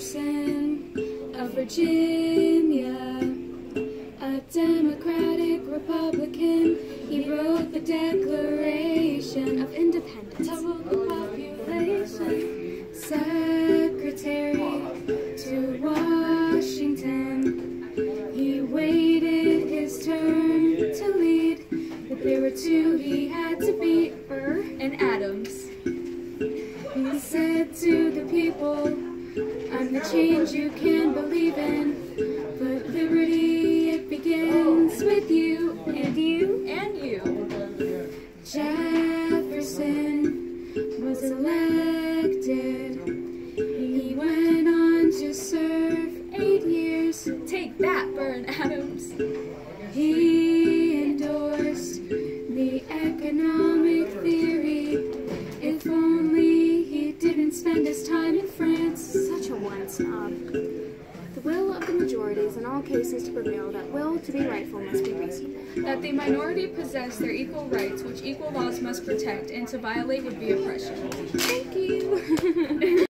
Jefferson of Virginia, a Democratic Republican, he wrote the Declaration of Independence to rule the population. Secretary to Washington, he waited his turn to lead, but there were two he had to beat, Burr and Adams. He said to the people, I'm the change you can believe in, but liberty, it begins with you, and you, and you. Jefferson was elected. He went on to serve 8 years. Take that, Burr and Adams. He endorsed the economic theory. If only he didn't spend his time in France. Such a wine snob. The will of the majority is in all cases to prevail. That will to be rightful must be reasonable. That the minority possess their equal rights, which equal laws must protect, and to violate would be oppression. Thank you.